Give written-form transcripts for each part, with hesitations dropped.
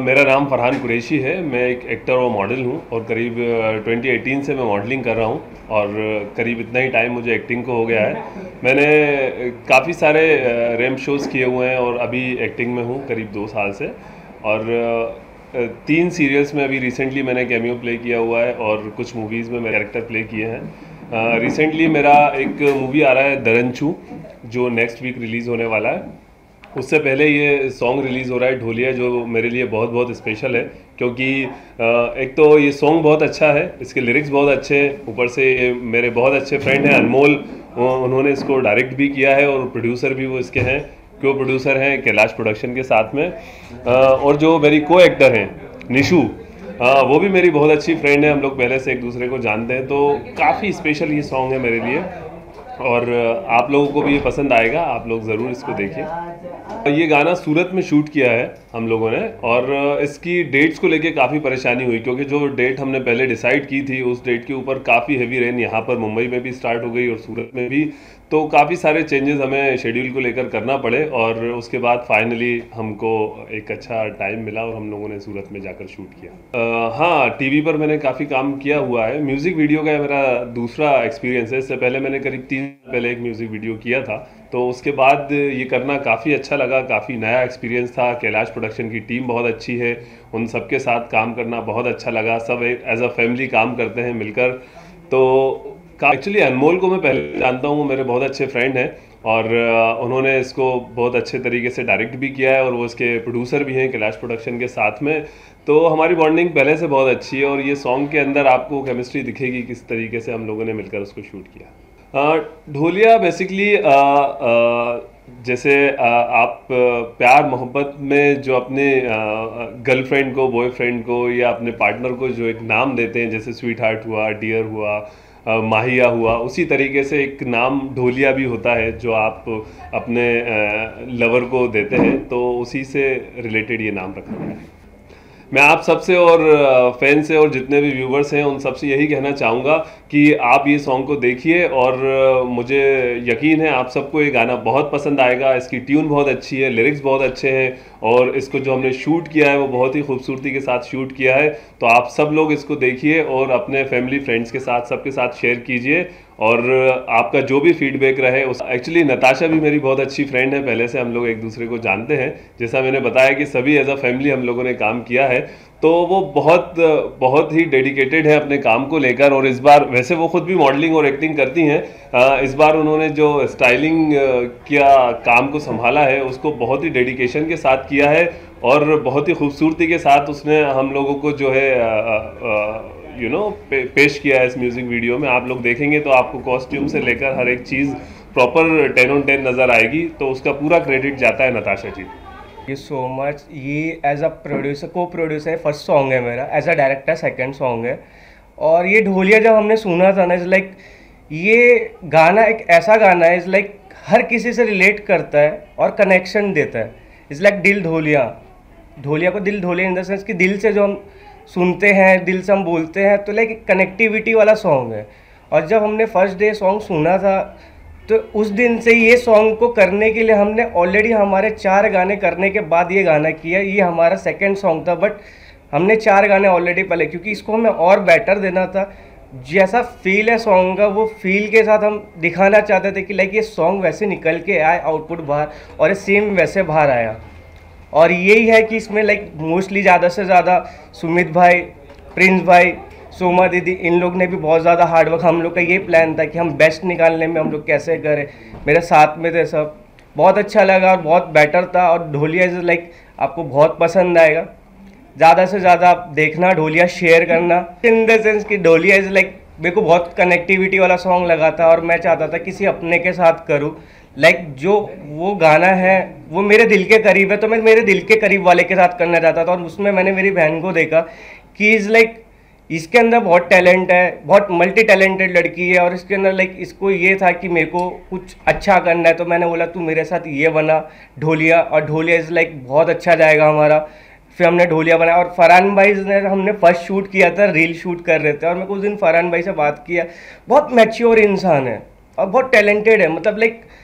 मेरा नाम फरहान कुरैशी है। मैं एक एक्टर और मॉडल हूँ और करीब 2018 से मैं मॉडलिंग कर रहा हूँ और करीब इतना ही टाइम मुझे एक्टिंग को हो गया है। मैंने काफ़ी सारे रैंप शोज़ किए हुए हैं और अभी एक्टिंग में हूँ करीब 2 साल से। और 3 सीरियल्स में अभी रिसेंटली मैंने कैमियो प्ले किया हुआ है और कुछ मूवीज़ में मैं कैरेक्टर प्ले किए हैं। रिसेंटली मेरा एक मूवी आ रहा है दरंचू, जो नेक्स्ट वीक रिलीज़ होने वाला है। उससे पहले ये सॉन्ग रिलीज़ हो रहा है ढोलिया, जो मेरे लिए बहुत बहुत स्पेशल है क्योंकि एक तो ये सॉन्ग बहुत अच्छा है, इसके लिरिक्स बहुत अच्छे हैं, ऊपर से ये मेरे बहुत अच्छे फ्रेंड हैं अनमोल, उन्होंने इसको डायरेक्ट भी किया है और प्रोड्यूसर भी वो इसके हैं, को प्रोड्यूसर हैं कैलाश प्रोडक्शन के साथ में। और जो मेरी को एक्टर हैं निशु, वो भी मेरी बहुत अच्छी फ्रेंड है, हम लोग पहले से एक दूसरे को जानते हैं, तो काफ़ी स्पेशल ये सॉन्ग है मेरे लिए और आप लोगों को भी ये पसंद आएगा। आप लोग ज़रूर इसको देखिए। ये गाना सूरत में शूट किया है हम लोगों ने और इसकी डेट्स को लेके काफ़ी परेशानी हुई क्योंकि जो डेट हमने पहले डिसाइड की थी उस डेट के ऊपर काफ़ी हेवी रेन यहाँ पर मुंबई में भी स्टार्ट हो गई और सूरत में भी, तो काफ़ी सारे चेंजेस हमें शेड्यूल को लेकर करना पड़े और उसके बाद फाइनली हमको एक अच्छा टाइम मिला और हम लोगों ने सूरत में जाकर शूट किया। हाँ, टीवी पर मैंने काफ़ी काम किया हुआ है। म्यूज़िक वीडियो का मेरा दूसरा एक्सपीरियंस है। इससे पहले मैंने करीब 3 साल पहले एक म्यूज़िक वीडियो किया था, तो उसके बाद ये करना काफ़ी अच्छा लगा, काफ़ी नया एक्सपीरियंस था। कैलाश प्रोडक्शन की टीम बहुत अच्छी है, उन सबके साथ काम करना बहुत अच्छा लगा। सब एज अ फैमिली काम करते हैं मिलकर। तो एक्चुअली अनमोल को मैं पहले जानता हूँ, वो मेरे बहुत अच्छे फ्रेंड हैं और उन्होंने इसको बहुत अच्छे तरीके से डायरेक्ट भी किया है और वो इसके प्रोड्यूसर भी हैं कैलाश प्रोडक्शन के साथ में। तो हमारी बॉन्डिंग पहले से बहुत अच्छी है और ये सॉन्ग के अंदर आपको केमिस्ट्री दिखेगी किस तरीके से हम लोगों ने मिलकर उसको शूट किया। ढोलिया बेसिकली जैसे आप प्यार मोहब्बत में जो अपने गर्लफ्रेंड को, बॉयफ्रेंड को या अपने पार्टनर को जो एक नाम देते हैं, जैसे स्वीट हार्ट हुआ, डियर हुआ, माहिया हुआ, उसी तरीके से एक नाम ढोलिया भी होता है जो आप अपने लवर को देते हैं, तो उसी से रिलेटेड ये नाम रखा गया है। मैं आप सबसे और फैन से और जितने भी व्यूवर्स हैं उन सबसे यही कहना चाहूँगा कि आप ये सॉन्ग को देखिए और मुझे यकीन है आप सबको ये गाना बहुत पसंद आएगा। इसकी ट्यून बहुत अच्छी है, लिरिक्स बहुत अच्छे हैं और इसको जो हमने शूट किया है वो बहुत ही खूबसूरती के साथ शूट किया है। तो आप सब लोग इसको देखिए और अपने फैमिली फ्रेंड्स के साथ सबके साथ शेयर कीजिए और आपका जो भी फीडबैक रहे उस। एक्चुअली नताशा भी मेरी बहुत अच्छी फ्रेंड है, पहले से हम लोग एक दूसरे को जानते हैं। जैसा मैंने बताया कि सभी एज अ फैमिली हम लोगों ने काम किया है, तो वो बहुत ही डेडिकेटेड है अपने काम को लेकर। और इस बार वैसे वो खुद भी मॉडलिंग और एक्टिंग करती हैं, इस बार उन्होंने जो स्टाइलिंग किया काम को संभाला है उसको बहुत ही डेडिकेशन के साथ किया है और बहुत ही खूबसूरती के साथ उसने हम लोगों को जो है पेश किया है इस म्यूज़िक वीडियो में। आप लोग देखेंगे तो आपको कॉस्ट्यूम से लेकर हर एक चीज़ प्रॉपर 10 on 10 नज़र आएगी, तो उसका पूरा क्रेडिट जाता है Natasha ji. You so much. ये as a producer, co producer first song है मेरा, as a director second song है। और ये ढोलिया जब हमने सुना था ना, इज़ लाइक ये गाना एक ऐसा गाना है, इज़ लाइक हर किसी से रिलेट करता है और कनेक्शन देता है। इज़ लाइक दिल ढोलिया, ढोलिया को दिल ढोलिया इन द सेंस कि दिल से जो हम सुनते हैं, दिल से हम बोलते हैं, तो लाइक कनेक्टिविटी वाला सॉन्ग है। और जब हमने फर्स्ट डे सॉन्ग सुना था तो उस दिन से ये सॉन्ग को करने के लिए हमने ऑलरेडी हमारे 4 गाने करने के बाद ये गाना किया। ये हमारा सेकंड सॉन्ग था, बट हमने 4 गाने ऑलरेडी पहले, क्योंकि इसको हमें और बेटर देना था। जैसा फील है सॉन्ग का, वो फील के साथ हम दिखाना चाहते थे कि लाइक ये सॉन्ग वैसे निकल के आए आउटपुट बाहर, और ये सेम वैसे बाहर आया। और यही है कि इसमें लाइक मोस्टली ज़्यादा से ज़्यादा सुमित भाई, प्रिंस भाई, सोमा दीदी, इन लोग ने भी बहुत ज़्यादा हार्डवर्क, हम लोग का ये प्लान था कि हम बेस्ट निकालने में हम लोग कैसे करें, मेरे साथ में थे सब। बहुत अच्छा लगा और बहुत बेटर था। और ढोलिया इज़ लाइक आपको बहुत पसंद आएगा। ज़्यादा से ज़्यादा आप देखना, ढोलिया शेयर करना, इन द सेंस कि ढोलिया इज़ लाइक मेरे को बहुत कनेक्टिविटी वाला सॉन्ग लगा था और मैं चाहता था किसी अपने के साथ करूँ। लाइक जो वो गाना है वो मेरे दिल के करीब है, तो मैं मेरे दिल के करीब वाले के साथ करना चाहता था। और उसमें मैंने मेरी बहन को देखा कि इज़ लाइक इसके अंदर बहुत टैलेंट है, बहुत मल्टी टैलेंटेड लड़की है, और इसके अंदर लाइक इसको ये था कि मेरे को कुछ अच्छा करना है, तो मैंने बोला तू मेरे साथ ये बना ढोलिया। और ढोलिया इज़ लाइक बहुत अच्छा जाएगा हमारा। फिर हमने ढोलिया बनाया और फरहान भाई ने, हमने फर्स्ट शूट किया था, रील शूट कर रहे थे, और मैं कुछ दिन फरहान भाई से बात किया। बहुत मैच्योर इंसान है और बहुत टैलेंटेड है, मतलब लाइक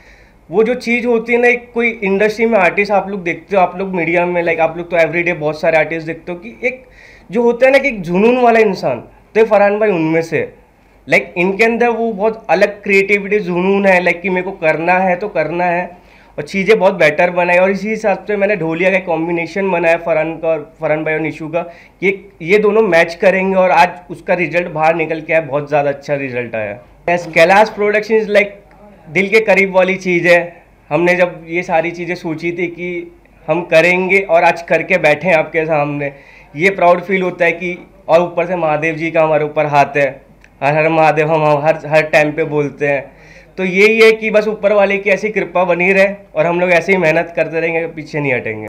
वो जो चीज़ होती है ना, एक कोई इंडस्ट्री में आर्टिस्ट आप लोग देखते हो, आप लोग मीडिया में लाइक आप लोग तो एवरीडे बहुत सारे आर्टिस्ट देखते हो कि एक जो होता है ना कि एक जुनून वाला इंसान, तो ये फरहान भाई उनमें से लाइक इनके अंदर वो बहुत अलग क्रिएटिविटी जुनून है, लाइक कि मेरे को करना है तो करना है और चीज़ें बहुत बेटर बनाई। और इसी हिसाब से मैंने ढोलिया का कॉम्बिनेशन बनाया फरहान का और फरहान भाई और निशू का कि ये दोनों मैच करेंगे और आज उसका रिजल्ट बाहर निकल के आया, बहुत ज़्यादा अच्छा रिजल्ट आया। कैलाश प्रोडक्शन इज़ लाइक दिल के करीब वाली चीज़ है। हमने जब ये सारी चीज़ें सोची थी कि हम करेंगे और आज करके बैठे हैं आपके सामने, ये प्राउड फील होता है कि, और ऊपर से महादेव जी का हमारे ऊपर हाथ है, हर हर महादेव हम हर टाइम पे बोलते हैं। तो यही है कि बस ऊपर वाले की ऐसी कृपा बनी रहे और हम लोग ऐसे ही मेहनत करते रहेंगे, पीछे नहीं हटेंगे।